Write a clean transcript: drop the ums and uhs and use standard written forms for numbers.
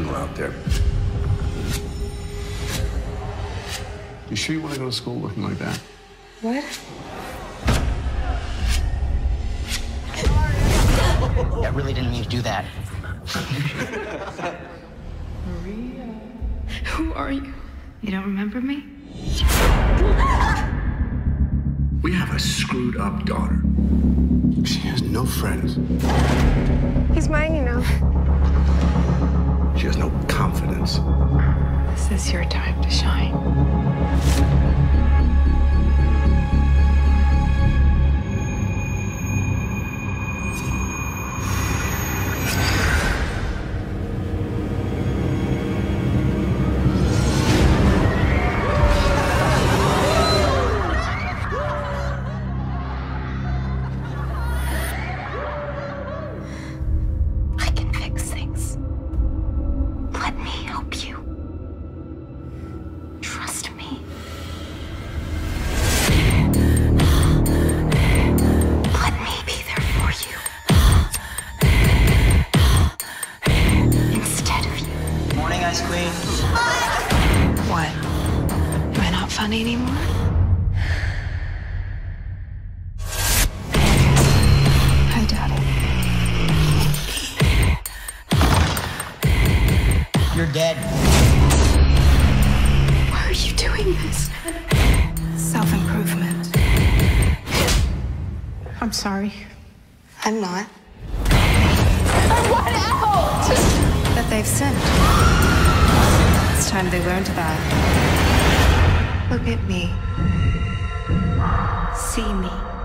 criminal out there. You sure you want to go to school looking like that? What? I really didn't mean to do that. Maria. Who are you? You don't remember me? We have a screwed up daughter. She has no friends. He's mine, you know. She has no confidence. This is your time to shine. I can fix things. Let me help you. Trust me. Let me be there for you. Instead of you. Morning, Ice Queen. What? Am I not funny anymore? I doubt it. You're dead. Why are you doing this? Self-improvement. I'm sorry. I'm not. What out? That they've sinned. It's time they learned that. Look at me. See me.